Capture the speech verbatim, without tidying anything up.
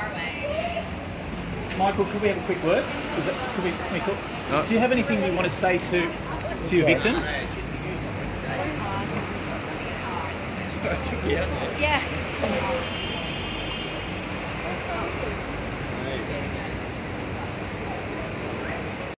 Michael, could we have a quick word? Is it, could we, can we talk? No. Do you have anything you want to say to to your victims? Yeah.